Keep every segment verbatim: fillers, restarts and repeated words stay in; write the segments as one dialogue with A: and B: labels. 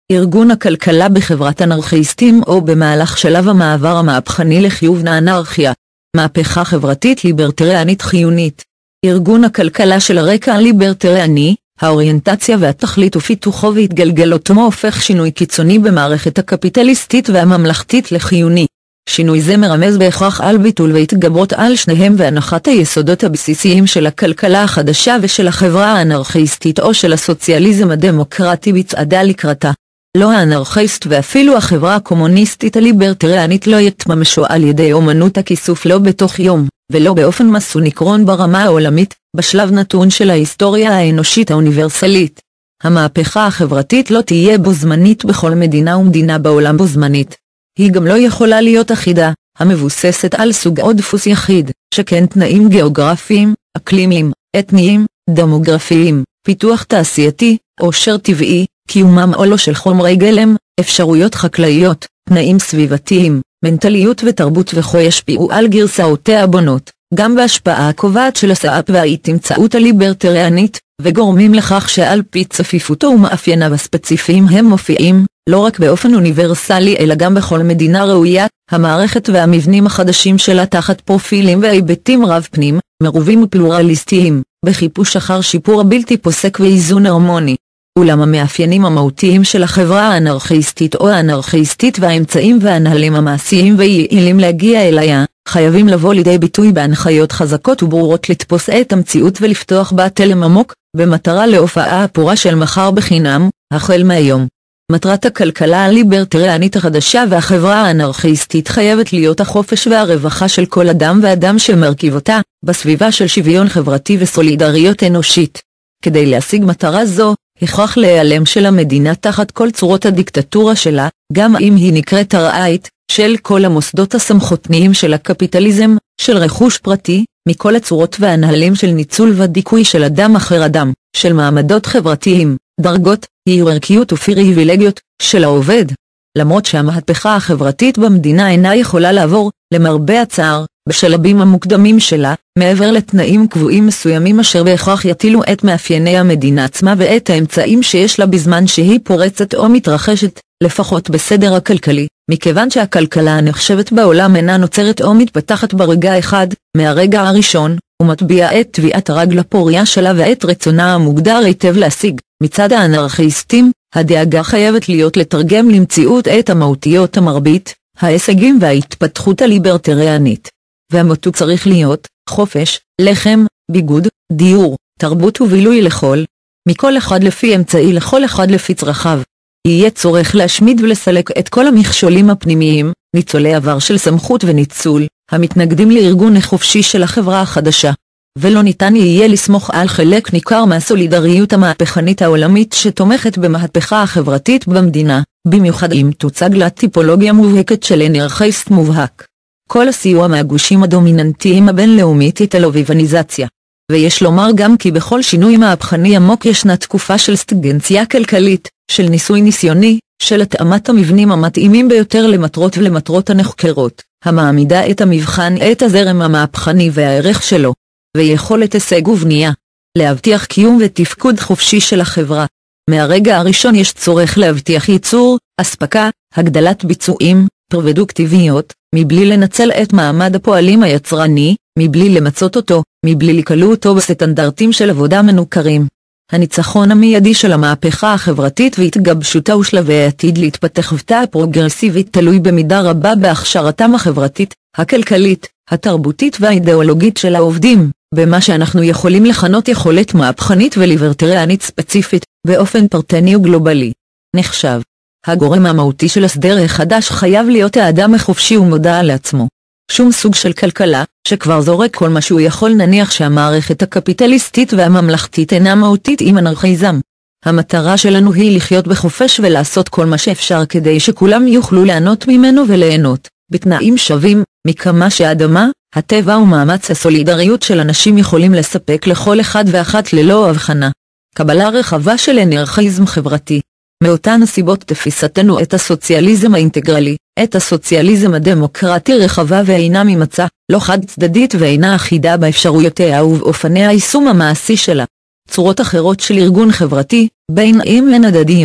A: ארגון הכלכלה בחברת אנרכיסטים או במהלך שלב המעבר המהפכני לחיוב האנרכיה. מהפכה חברתית ליברטריאנית חיונית. ארגון הכלכלה של הרקע הליברטריאני, האוריינטציה והתכלית ופיתוחו והתגלגלותו הופך שינוי קיצוני במערכת הקפיטליסטית והממלכתית לחיוני. שינוי זה מרמז בהכרח על ביטול והתגברות על שניהם והנחת היסודות הבסיסיים של הכלכלה החדשה ושל החברה האנרכיסטית או של הסוציאליזם הדמוקרטי בצעדה לקראתה. לא האנרכיסט ואפילו החברה הקומוניסטית הליברטריאנית לא יתממשו על ידי אומנות הכיסוף לא בתוך יום, ולא באופן מסוניקרון ברמה העולמית, בשלב נתון של ההיסטוריה האנושית האוניברסלית. המהפכה החברתית לא תהיה בו זמנית בכל מדינה ומדינה בעולם בו זמנית. היא גם לא יכולה להיות אחידה, המבוססת על סוג או דפוס יחיד, שכן תנאים גיאוגרפיים, אקלימיים, אתניים, דמוגרפיים, פיתוח תעשייתי, עושר טבעי, קיומם או לא של חומרי גלם, אפשרויות חקלאיות, תנאים סביבתיים, מנטליות ותרבות וכו' ישפיעו על גרסאותיה הבונות, גם בהשפעה הקובעת של הסאפ וההתמצאות הליברטריאנית, וגורמים לכך שעל פי צפיפותו ומאפייניו הספציפיים הם מופיעים, לא רק באופן אוניברסלי אלא גם בכל מדינה ראויה, המערכת והמבנים החדשים שלה תחת פרופילים והיבטים רב פנים, מרובים ופלורליסטיים, בחיפוש אחר שיפור הבלתי פוסק ואיזון הרמוני. אולם המאפיינים המהותיים של החברה האנרכיסטית או האנרכיסטית והאמצעים והנהלים המעשיים ויעילים להגיע אליה, חייבים לבוא לידי ביטוי בהנחיות חזקות וברורות לתפוס את המציאות ולפתוח בה תלם עמוק, במטרה להופעה הפורה של מחר בחינם, החל מהיום. מטרת הכלכלה הליברטריאנית החדשה והחברה האנרכיסטית חייבת להיות החופש והרווחה של כל אדם ואדם שמרכיב אותה, בסביבה של שוויון חברתי וסולידריות אנושית. כדי להשיג מטרה זו, הכרח להיעלם של המדינה תחת כל צורות הדיקטטורה שלה, גם אם היא נקראת ארעית, של כל המוסדות הסמכותניים של הקפיטליזם, של רכוש פרטי, מכל הצורות והנהלים של ניצול ודיכוי של אדם אחר אדם, של מעמדות חברתיים, דרגות, היררכיות ופריבילגיות, של העובד. למרות שהמהפכה החברתית במדינה אינה יכולה לעבור, למרבה הצער, בשלבים המוקדמים שלה, מעבר לתנאים קבועים מסוימים אשר בהכרח יטילו את מאפייני המדינה עצמה ואת האמצעים שיש לה בזמן שהיא פורצת או מתרחשת, לפחות בסדר הכלכלי, מכיוון שהכלכלה הנחשבת בעולם אינה נוצרת או מתפתחת ברגע אחד, מהרגע הראשון, ומטביע את טביעת הרגל הפוריה שלה ואת רצונה המוגדר היטב להשיג. מצד האנרכיסטים, הדאגה חייבת להיות לתרגם למציאות את המהותיות המרבית, ההישגים וההתפתחות הליברטריאנית. והמוטו צריך להיות, חופש, לחם, ביגוד, דיור, תרבות ובילוי לכל, מכל אחד לפי אמצעי לכל אחד לפי צרכיו. יהיה צורך להשמיד ולסלק את כל המכשולים הפנימיים, ניצולי עבר של סמכות וניצול, המתנגדים לארגון החופשי של החברה החדשה. ולא ניתן יהיה לסמוך על חלק ניכר מהסולידריות המהפכנית העולמית שתומכת במהפכה החברתית במדינה, במיוחד אם תוצג לה טיפולוגיה מובהקת של אנרכיסט מובהק. כל הסיוע מהגושים הדומיננטיים הבינלאומית היא טלוויבניזציה. ויש לומר גם כי בכל שינוי מהפכני עמוק ישנה תקופה של סטגנציה כלכלית, של ניסוי ניסיוני, של התאמת המבנים המתאימים ביותר למטרות ולמטרות הנחקרות, המעמידה את המבחן את הזרם המהפכני והערך שלו, ויכולת הישג ובנייה, להבטיח קיום ותפקוד חופשי של החברה. מהרגע הראשון יש צורך להבטיח ייצור, אספקה, הגדלת ביצועים, פרודוקטיביות, מבלי לנצל את מעמד הפועלים היצרני, מבלי למצות אותו, מבלי לקלו אותו בסטנדרטים של עבודה מנוכרים. הניצחון המיידי של המהפכה החברתית והתגבשותה ושלבי העתיד להתפתחותה הפרוגרסיבית תלוי במידה רבה בהכשרתם החברתית, הכלכלית, התרבותית והאידיאולוגית של העובדים, במה שאנחנו יכולים לכנות יכולת מהפכנית וליברטריאנית ספציפית, באופן פרטני וגלובלי. נחשב. הגורם המהותי של הסדר החדש חייב להיות האדם החופשי ומודע לעצמו. שום סוג של כלכלה, שכבר זורק כל מה שהוא יכול נניח שהמערכת הקפיטליסטית והממלכתית אינה מהותית עם אנרכיזם. המטרה שלנו היא לחיות בחופש ולעשות כל מה שאפשר כדי שכולם יוכלו ליהנות ממנו וליהנות, בתנאים שווים, מכמה שהאדמה, הטבע ומאמץ הסולידריות של אנשים יכולים לספק לכל אחד ואחת ללא הבחנה. קבלה רחבה של אנרכיזם חברתי. מאותן הסיבות תפיסתנו את הסוציאליזם האינטגרלי, את הסוציאליזם הדמוקרטי רחבה ואינה ממצא, לא חד צדדית ואינה אחידה באפשרויותיה ובאופני היישום המעשי שלה. צורות אחרות של ארגון חברתי, בין אם הן הדדיות,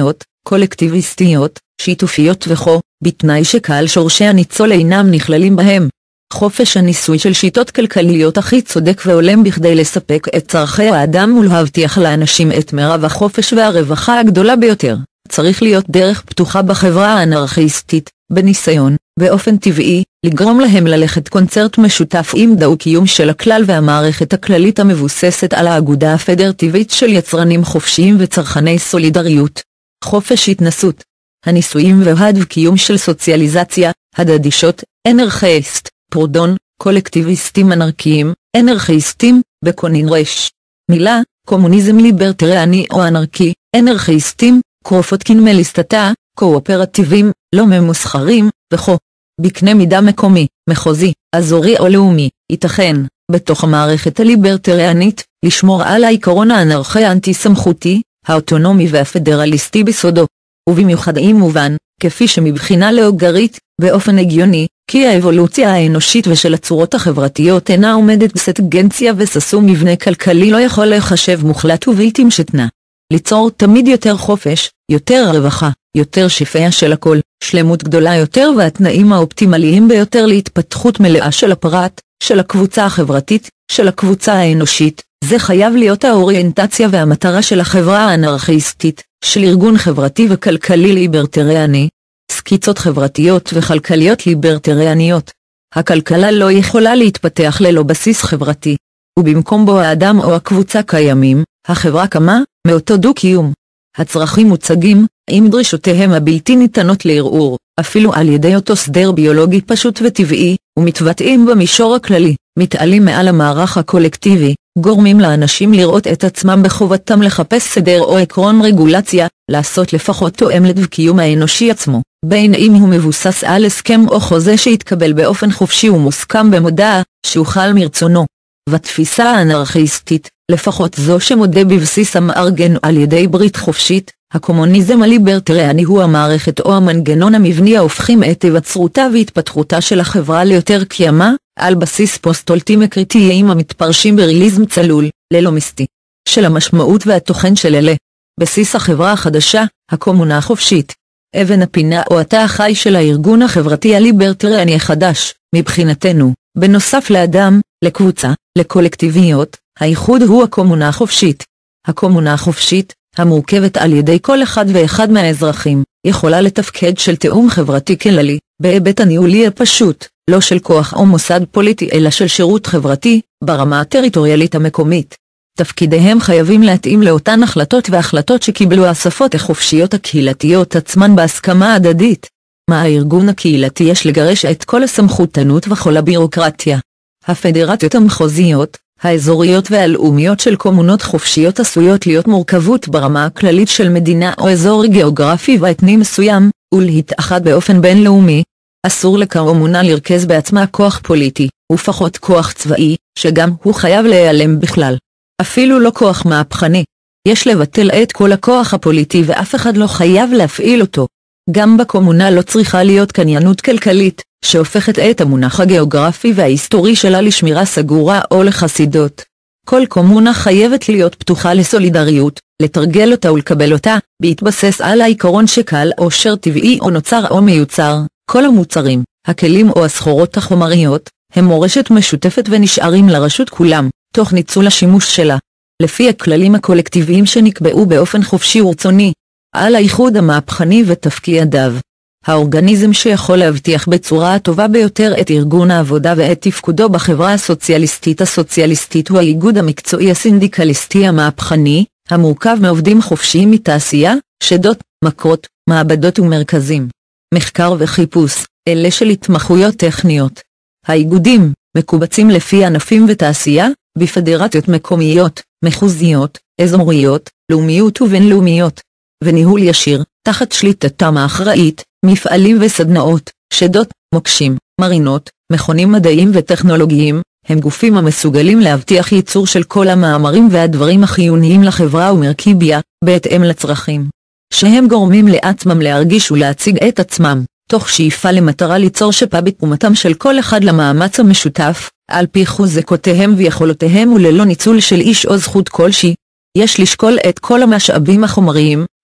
A: קולקטיביסטיות, שיתופיות וכו', בתנאי שקהל שורשי הניצול אינם נכללים בהם. חופש הניסוי של שיטות כלכליות הכי צודק והולם בכדי לספק את צרכי האדם ולהבטיח לאנשים את מרב החופש והרווחה הגדולה ביותר. צריך להיות דרך פתוחה בחברה האנרכיסטית, בניסיון, באופן טבעי, לגרום להם ללכת קונצרט משותף עם דו-קיום של הכלל והמערכת הכללית המבוססת על האגודה הפדרטיבית של יצרנים חופשיים וצרכני סולידריות. חופש התנסות. הניסויים והדו-קיום של סוציאליזציה, הדדישות, אנרכיסט, פרודון, קולקטיביסטים אנרכיים, אנרכיסטים, בקונין רש. מילה, קומוניזם ליברטריאני או אנרכי, אנרכיסטים, קרופותקין מליסטתה, קואופרטיבים, לא ממוסחרים, וכו. בקנה מידה מקומי, מחוזי, אזורי או לאומי, ייתכן, בתוך המערכת הליברטריאנית, לשמור על העיקרון האנרכי האנטי-סמכותי, האוטונומי והפדרליסטי בסודו. ובמיוחד אם מובן, כפי שמבחינה לאוגרית, באופן הגיוני, כי האבולוציה האנושית ושל הצורות החברתיות אינה עומדת בסטגנציה וססום מבנה כלכלי לא יכול להיחשב מוחלט ובלתי משתנה. ליצור תמיד יותר חופש, יותר רווחה, יותר שפע של הכל, שלמות גדולה יותר והתנאים האופטימליים ביותר להתפתחות מלאה של הפרט, של הקבוצה החברתית, של הקבוצה האנושית, זה חייב להיות האוריינטציה והמטרה של החברה האנרכיסטית, של ארגון חברתי וכלכלי ליברטריאני, סקיצות חברתיות וכלכליות ליברטריאניות. הכלכלה לא יכולה להתפתח ללא בסיס חברתי, ובמקום בו האדם או הקבוצה קיימים, החברה קמה, מאותו דו-קיום. הצרכים מוצגים, עם דרישותיהם הבלתי ניתנות לערעור, אפילו על ידי אותו סדר ביולוגי פשוט וטבעי, ומתבטאים במישור הכללי, מתעלים מעל המערך הקולקטיבי, גורמים לאנשים לראות את עצמם בחובתם לחפש סדר או עקרון רגולציה, לעשות לפחות תואם לדו-קיום האנושי עצמו, בין אם הוא מבוסס על הסכם או חוזה שהתקבל באופן חופשי ומוסכם במודע, שהוחל מרצונו. בתפיסה האנרכיסטית, לפחות זו שמודה בבסיס המארגן על ידי ברית חופשית, הקומוניזם הליברטריאני הוא המערכת או המנגנון המבני ההופכים את היווצרותה והתפתחותה של החברה ליותר קיימה, על בסיס פוסט-אולטימי קריטיים המתפרשים בריאליזם צלול, ללא מיסטי, של המשמעות והתוכן של אלה. בסיס החברה החדשה, הקומונה החופשית. אבן הפינה או התא החי של הארגון החברתי הליברטריאני החדש, מבחינתנו, בנוסף לאדם, לקבוצה, לקולקטיביות, הייחוד הוא הקומונה החופשית. הקומונה החופשית, המורכבת על ידי כל אחד ואחד מהאזרחים, יכולה לתפקד של תאום חברתי כללי, בהיבט הניהולי הפשוט, לא של כוח או מוסד פוליטי אלא של שירות חברתי, ברמה הטריטוריאלית המקומית. תפקידיהם חייבים להתאים לאותן החלטות והחלטות שקיבלו האספות החופשיות הקהילתיות עצמן בהסכמה הדדית. מה הארגון הקהילתי יש לגרש את כל הסמכותנות וכל הבירוקרטיה. הפדרציות המחוזיות, האזוריות והלאומיות של קומונות חופשיות עשויות להיות מורכבות ברמה הכללית של מדינה או אזור גיאוגרפי ואתני מסוים, ולהתאחד באופן בינלאומי. אסור לקומונה לרכז בעצמה כוח פוליטי, ופחות כוח צבאי, שגם הוא חייב להיעלם בכלל. אפילו לא כוח מהפכני. יש לבטל את כל הכוח הפוליטי ואף אחד לא חייב להפעיל אותו. גם בקומונה לא צריכה להיות קניינות כלכלית, שהופכת את המונח הגיאוגרפי וההיסטורי שלה לשמירה סגורה או לחסידות. כל קומונה חייבת להיות פתוחה לסולידריות, לתרגל אותה ולקבל אותה, בהתבסס על העיקרון שקל או שר טבעי או נוצר או מיוצר. כל המוצרים, הכלים או הסחורות החומריות, הם מורשת משותפת ונשארים לרשות כולם, תוך ניצול השימוש שלה. לפי הכללים הקולקטיביים שנקבעו באופן חופשי ורצוני, על האיחוד המהפכני ותפקידיו. האורגניזם שיכול להבטיח בצורה הטובה ביותר את ארגון העבודה ואת תפקודו בחברה הסוציאליסטית הסוציאליסטית הוא האיגוד המקצועי הסינדיקליסטי המהפכני, המורכב מעובדים חופשיים מתעשייה, שדות, מקרות, מעבדות ומרכזים. מחקר וחיפוש, אלה של התמחויות טכניות. האיגודים, מקובצים לפי ענפים ותעשייה, בפדרציות מקומיות, מחוזיות, אזוריות, לאומיות ובינלאומיות. וניהול ישיר, תחת שליטתם האחראית, מפעלים וסדנאות, שדות, מוקשים, מרינות, מכונים מדעיים וטכנולוגיים, הם גופים המסוגלים להבטיח ייצור של כל המאמרים והדברים החיוניים לחברה ומרכיביה, בהתאם לצרכים. שהם גורמים לעצמם להרגיש ולהציג את עצמם, תוך שאיפה למטרה ליצור שפע בתרומתם של כל אחד למאמץ המשותף, על פי חוזקותיהם ויכולותיהם וללא ניצול של איש או זכות כלשהי. יש לשקול את כל המשאבים החומריים,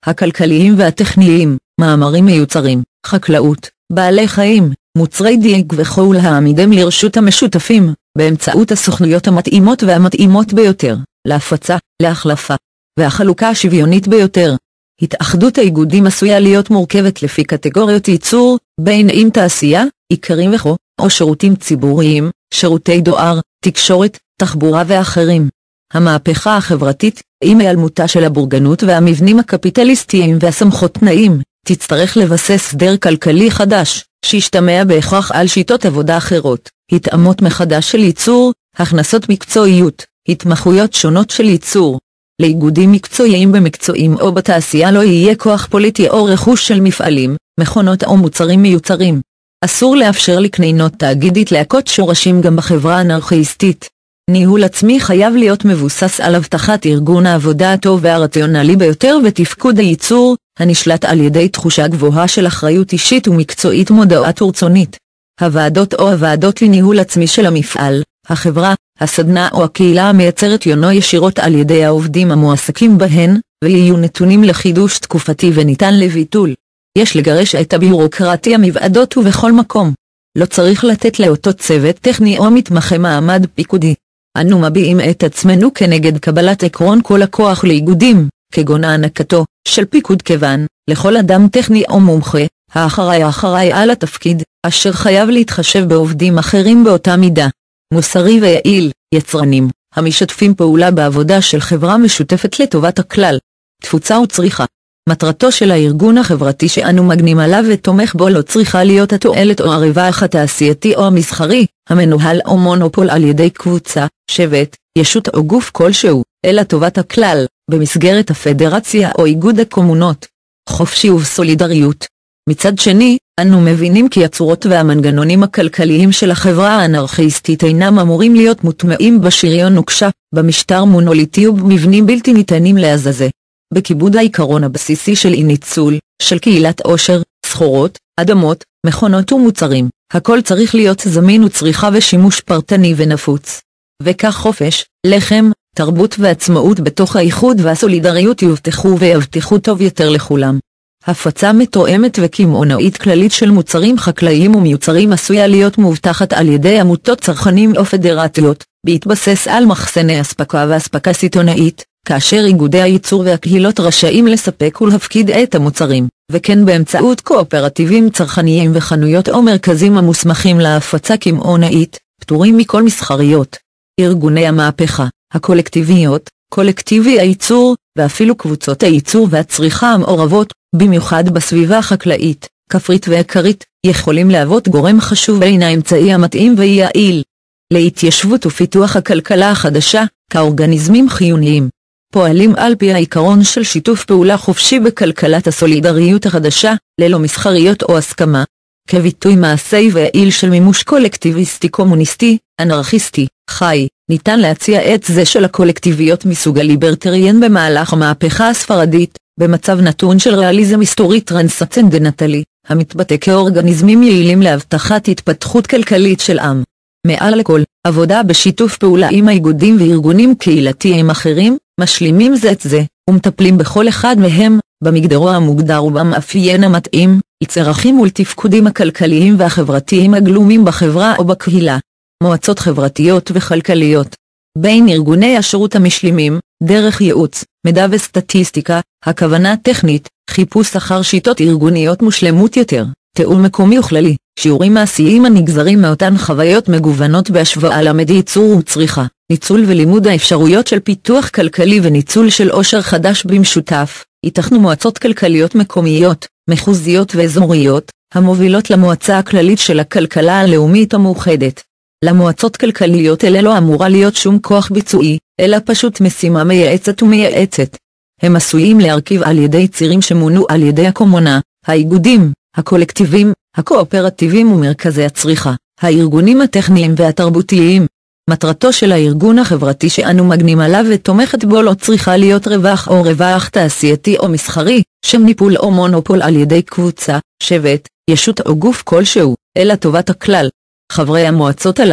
A: הכלכליים והטכניים, מאמרים מיוצרים, חקלאות, בעלי חיים, מוצרי דיג וכל העמידם לרשות המשותפים, באמצעות הסוכנויות המתאימות והמתאימות ביותר, להפצה, להחלפה, והחלוקה השוויונית ביותר. התאחדות האיגודים עשויה להיות מורכבת לפי קטגוריות ייצור, בין אם תעשייה, עיקרים וכו, או שירותים ציבוריים, שירותי דואר, תקשורת, תחבורה ואחרים. המהפכה החברתית, עם היעלמותה של הבורגנות והמבנים הקפיטליסטיים והסמכות תנאים, תצטרך לבסס סדר כלכלי חדש, שישתמע בהכרח על שיטות עבודה אחרות, התאמות מחדש של ייצור, הכנסות מקצועיות, התמחויות שונות של ייצור. לאיגודים מקצועיים במקצועים או בתעשייה לא יהיה כוח פוליטי או רכוש של מפעלים, מכונות או מוצרים מיוצרים. אסור לאפשר לקנינות תאגידית להכות שורשים גם בחברה אנרכיסטית. ניהול עצמי חייב להיות מבוסס על הבטחת ארגון העבודה הטוב והרציונלי ביותר ותפקוד הייצור, הנשלט על ידי תחושה גבוהה של אחריות אישית ומקצועית מודעת ורצונית. הוועדות או הוועדות לניהול עצמי של המפעל, החברה, הסדנה או הקהילה המייצרת יונו ישירות על ידי העובדים המועסקים בהן, ויהיו נתונים לחידוש תקופתי וניתן לביטול. יש לגרש את הביורוקרטיה מוועדות ובכל מקום. לא צריך לתת לאותו צוות טכני או מתמחה מעמד פיקודי. אנו מביעים את עצמנו כנגד קבלת עקרון כל הכוח לאיגודים, כגון הענקתו של פיקוד כיוון, לכל אדם טכני או מומחה, האחראי האחראי על התפקיד, אשר חייב להתחשב בעובדים אחרים באותה מידה. מוסרי ויעיל, יצרנים, המשתפים פעולה בעבודה של חברה משותפת לטובת הכלל. תפוצה וצריכה. מטרתו של הארגון החברתי שאנו מגנים עליו ותומך בו לא צריכה להיות התועלת או הרווח התעשייתי או המסחרי, המנוהל או מונופול על ידי קבוצה, שבט, ישות או גוף כלשהו, אלא טובת הכלל, במסגרת הפדרציה או איגוד הקומונות. חופשי ובסולידריות. מצד שני, אנו מבינים כי הצורות והמנגנונים הכלכליים של החברה האנרכיסטית אינם אמורים להיות מוטמעים בשריון נוקשה, במשטר מונוליטי ובמבנים בלתי ניתנים להזזה. בכיבוד העיקרון הבסיסי של אי ניצול, של קהילת עושר, סחורות, אדמות, מכונות ומוצרים, הכל צריך להיות זמין וצריכה ושימוש פרטני ונפוץ. וכך חופש, לחם, תרבות ועצמאות בתוך האיחוד והסולידריות יובטחו ויבטיחו טוב יותר לכולם. הפצה מתואמת וקמעונאית כללית של מוצרים חקלאיים ומיוצרים עשויה להיות מובטחת על ידי עמותות צרכנים או פדרציות, בהתבסס על מחסני אספקה ואספקה סיטונאית, כאשר איגודי הייצור והקהילות רשאים לספק ולהפקיד את המוצרים, וכן באמצעות קואופרטיבים צרכניים וחנויות או מרכזים המוסמכים להפצה קמעונאית, פטורים מכל מסחריות. ארגוני המהפכה, הקולקטיביות, קולקטיבי הייצור, ואפילו קבוצות הייצור והצריכה המעורבות, במיוחד בסביבה החקלאית, כפרית ועיקרית, יכולים להוות גורם חשוב בין האמצעי המתאים ויעיל להתיישבות ופיתוח הכלכלה החדשה, כאורגניזמים חיוניים. פועלים על פי העיקרון של שיתוף פעולה חופשי בכלכלת הסולידריות החדשה, ללא מסחריות או הסכמה, כביטוי מעשי ויעיל של מימוש קולקטיביסטי קומוניסטי, אנרכיסטי, חי. ניתן להציע את זה של הקולקטיביות מסוג הליברטריין במהלך המהפכה הספרדית, במצב נתון של ריאליזם היסטורי טרנסצנדנטלי, המתבטא כאורגניזמים יעילים להבטחת התפתחות כלכלית של עם. מעל לכל, עבודה בשיתוף פעולה עם האיגודים וארגונים קהילתיים אחרים, משלימים זה את זה, ומטפלים בכל אחד מהם, במגדרו המוגדר ובמאפיין המתאים, לצרכים ולתפקודים הכלכליים והחברתיים הגלומים בחברה או בקהילה. מועצות חברתיות וכלכליות. בין ארגוני השירות המשלימים, דרך ייעוץ, מידע וסטטיסטיקה, הכוונה טכנית, חיפוש אחר שיטות ארגוניות מושלמות יותר, תיאום מקומי וכללי, שיעורים מעשיים הנגזרים מאותן חוויות מגוונות בהשוואה למדע ייצור וצריכה, ניצול ולימוד האפשרויות של פיתוח כלכלי וניצול של עושר חדש במשותף. ייתכנו מועצות כלכליות מקומיות, מחוזיות ואזוריות, המובילות למועצה הכללית של הכלכלה הלאומית המאוחדת. למועצות כלכליות אלה לא אמורה להיות שום כוח ביצועי, אלא פשוט משימה מייעצת ומייעצת. הם עשויים להרכיב על ידי צירים שמונו על ידי הקומונה, האיגודים, הקולקטיבים, הקואופרטיבים ומרכזי הצריכה, הארגונים הטכניים והתרבותיים. מטרתו של הארגון החברתי שאנו מגנים עליו ותומכת בו לא צריכה להיות רווח או רווח תעשייתי או מסחרי, שם ניפול או מונופול על ידי קבוצה, שבט, ישות או גוף כלשהו, אלא טובת הכלל. חברי המועצות הללו,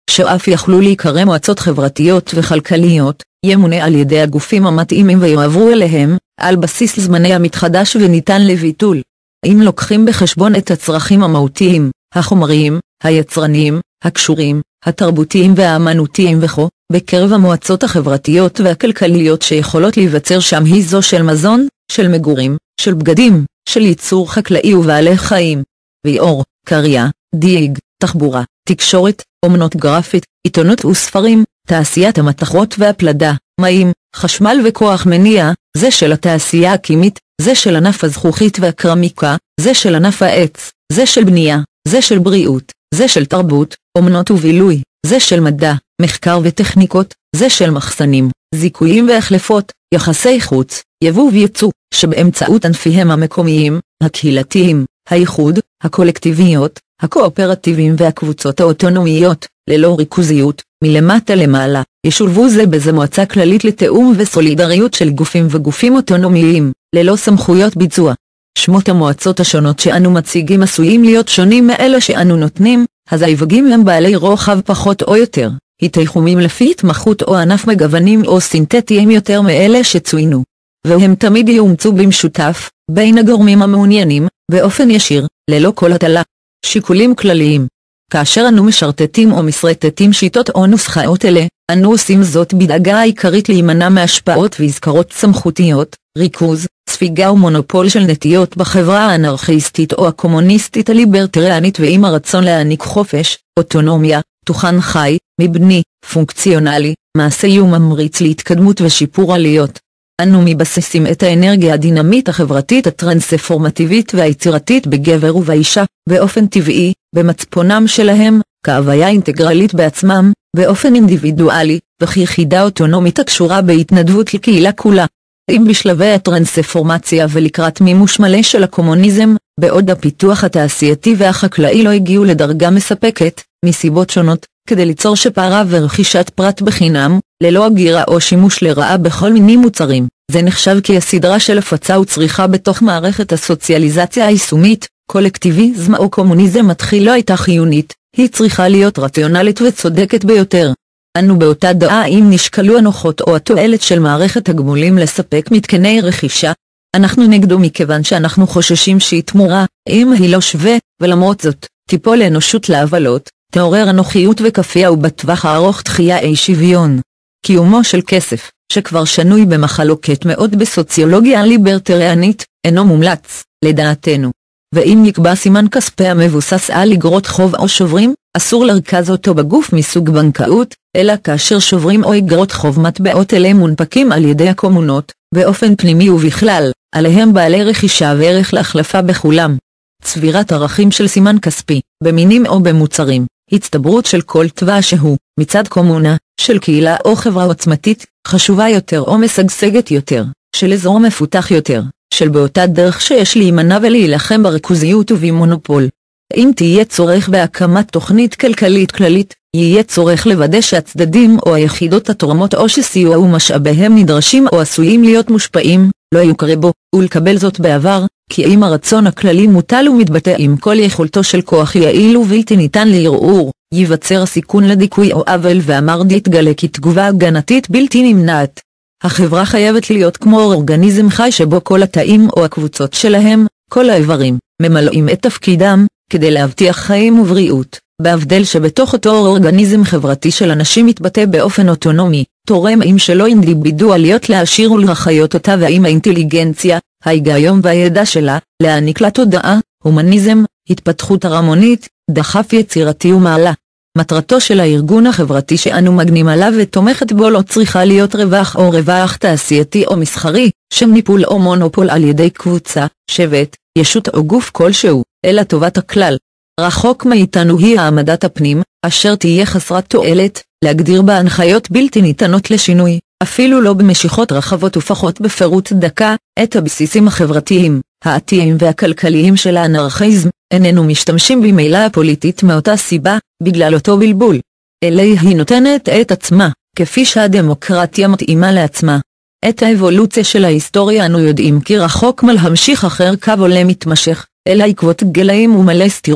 A: שאף יכלו להיקרא מועצות חברתיות וכלכליות, ימונה על ידי הגופים המתאימים ויועברו אליהם, על בסיס זמני המתחדש וניתן לביטול. אם לוקחים בחשבון את הצרכים המהותיים, החומריים, היצרניים, הקשורים, התרבותיים והאמנותיים וכו', בקרב המועצות החברתיות והכלכליות שיכולות להיווצר שם היא זו של מזון, של מגורים, של בגדים, של ייצור חקלאי ובעלי חיים, ויעור, קריה, דיג, תחבורה, תקשורת, אומנות גרפית, עיתונות וספרים, תעשיית המתכות והפלדה, מים, חשמל וכוח מניע, זה של התעשייה הקימית, זה של ענף הזכוכית והקרמיקה, זה של ענף העץ, זה של בנייה, זה של בריאות, זה של תרבות, אומנות ובילוי, זה של מדע, מחקר וטכניקות, זה של מחסנים, זיכויים והחלפות, יחסי חוץ, יבוא ויצוא, שבאמצעות ענפיהם המקומיים, הקהילתיים, הייחוד, הקולקטיביות, הקואופרטיביים והקבוצות האוטונומיות, ללא ריכוזיות, מלמטה למעלה, ישולבו זה בזה מועצה כללית לתאום וסולידריות של גופים וגופים אוטונומיים, ללא סמכויות ביצוע. שמות המועצות השונות שאנו מציגים עשויים להיות שונים מאלה שאנו נותנים, הזיווגים הם בעלי רוחב פחות או יותר, התייחומים לפי התמחות או ענף מגוונים או סינתטיים יותר מאלה שצוינו. והם תמיד יאומצו במשותף, בין הגורמים המעוניינים, באופן ישיר, ללא כל הטלה. שיקולים כלליים. כאשר אנו משרטטים או מסרטטים שיטות או נוסחאות אלה, אנו עושים זאת בדאגה העיקרית להימנע מהשפעות והזכרות סמכותיות, ריכוז, ספיגה ומונופול של נטיות בחברה האנרכיסטית או הקומוניסטית הליברטריאנית ועם הרצון להעניק חופש, אוטונומיה, תוכן חי, מבני, פונקציונלי, מעשי וממריץ להתקדמות ושיפור עליות. אנו מבססים את האנרגיה הדינמית החברתית הטרנספורמטיבית והיצירתית בגבר ובאישה, באופן טבעי, במצפונם שלהם, כהוויה אינטגרלית בעצמם, באופן אינדיבידואלי, וכיחידה אוטונומית הקשורה בהתנדבות לקהילה כולה. אם בשלבי הטרנספורמציה ולקראת מימוש מלא של הקומוניזם, בעוד הפיתוח התעשייתי והחקלאי לא הגיעו לדרגה מספקת, מסיבות שונות, כדי ליצור שפרה ורכישת פרט בחינם, ללא הגירה או שימוש לרעה בכל מיני מוצרים. זה נחשב כי הסדרה של הפצה וצריכה בתוך מערכת הסוציאליזציה היישומית, קולקטיביזם או קומוניזם מתחיל לא הייתה חיונית, היא צריכה להיות רציונלית וצודקת ביותר. אנו באותה דעה אם נשקלו הנוחות או התועלת של מערכת הגמולים לספק מתקני רכישה, אנחנו נגדו מכיוון שאנחנו חוששים שהיא תמורה, אם היא לא שווה, ולמרות זאת, טיפול לאנושות להבלות, תעורר אנוכיות וכפייה ובטווח הארוך דחייה אי שוויון. קיומו של כסף, שכבר שנוי במחלוקת מאוד בסוציולוגיה ליברטריאנית, אינו מומלץ, לדעתנו. ואם נקבע סימן כספי המבוסס על אגרות חוב או שוברים, אסור לרכז אותו בגוף מסוג בנקאות, אלא כאשר שוברים או אגרות חוב מטבעות אלה מונפקים על ידי הקומונות, באופן פנימי ובכלל, עליהם בעלי רכישה וערך להחלפה בכולם. צבירת ערכים של סימן כספי, במינים או במוצרים, הצטברות של כל תוואה שהוא, מצד קומונה, של קהילה או חברה עוצמתית, חשובה יותר או משגשגת יותר, של אזור מפותח יותר, של באותה דרך שיש להימנע ולהילחם בריכוזיות ובמונופול. אם תהיה צורך בהקמת תוכנית כלכלית כללית, יהיה צורך לוודא שהצדדים או היחידות התורמות או שסיוע ומשאביהם נדרשים או עשויים להיות מושפעים, לא יוקרה בו, ולקבל זאת בעבר, כי אם הרצון הכללי מוטל ומתבטא עם כל יכולתו של כוח יעיל ובלתי ניתן לערעור, ייווצר סיכון לדיכוי או עוול והמרד יתגלה כתגובה הגנתית בלתי נמנעת. החברה חייבת להיות כמו אורגניזם חי שבו כל התאים או הקבוצות שלהם, כל האיברים, ממלאים את תפקידם, כדי להבטיח חיים ובריאות, בהבדל שבתוך אותו אורגניזם חברתי של אנשים מתבטא באופן אוטונומי, תורם עם שלא אינדיבידואליות להעשיר ולהחיות אותה ועם האינטליגנציה, ההיגיון והידע שלה, להעניק לה תודעה, הומניזם, התפתחות הרמונית, דחף יצירתי ומעלה. מטרתו של הארגון החברתי שאנו מגנים עליו ותומכת בו לא צריכה להיות רווח או רווח תעשייתי או מסחרי, שם ניפול או מונופול על ידי קבוצה, שבט, ישות או גוף כלשהו, אלא טובת הכלל. רחוק מאיתנו היא העמדת הפנים, אשר תהיה חסרת תועלת, להגדיר בה הנחיות בלתי ניתנות לשינוי, אפילו לא במשיכות רחבות ופחות בפירוט דקה, את הבסיסים החברתיים, האתיים והכלכליים של האנרכיזם, איננו משתמשים במילא הפוליטית מאותה סיבה, בגלל אותו בלבול. אליה היא נותנת את עצמה, כפי שהדמוקרטיה מתאימה לעצמה. את האבולוציה של ההיסטוריה אנו יודעים כי רחוק מלהמשיך אחר קו עולה מתמשך, אלא עקבות גלאים ומלא סתירות,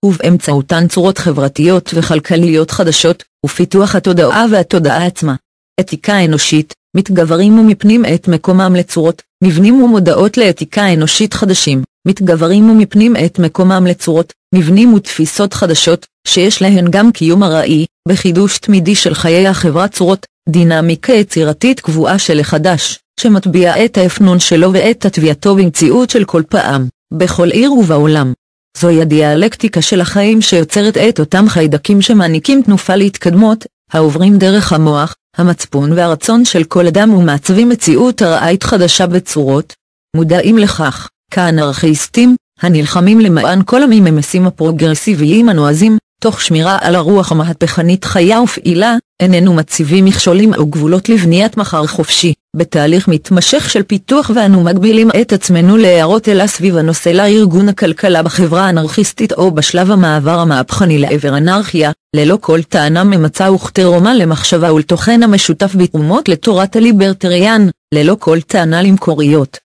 A: ובאמצעותן צורות חברתיות וכלכליות חדשות, ופיתוח התודעה והתודעה עצמה. אתיקה אנושית, מתגברים ומפנים את מקומם לצורות, מבנים ומודעות לאתיקה אנושית חדשים, מתגברים ומפנים את מקומם לצורות, מבנים ותפיסות חדשות, שיש להן גם קיום ארעי, בחידוש תמידי של חיי החברה צורות, דינמיקה יצירתית קבועה של החדש, שמטביע את האפנון שלו ואת התביעתו במציאות של כל פעם, בכל עיר ובעולם. זוהי הדיאלקטיקה של החיים שיוצרת את אותם חיידקים שמעניקים תנופה להתקדמות, העוברים דרך המוח, המצפון והרצון של כל אדם ומעצבים מציאות ארעית חדשה בצורות. מודעים לכך, כאנרכיסטים, הנלחמים למען כל הממסים הפרוגרסיביים הנועזים, תוך שמירה על הרוח המהפכנית חיה ופעילה, איננו מציבים מכשולים או גבולות לבניית מחר חופשי, בתהליך מתמשך של פיתוח ואנו מגבילים את עצמנו להערות אלה סביב הנושא לארגון הכלכלה בחברה האנרכיסטית או בשלב המעבר המהפכני לעבר אנרכיה, ללא כל טענה ממצה וכתרומה למחשבה ולתוכן המשותף בתרומות לתורת הליברטריאן, ללא כל טענה למקוריות.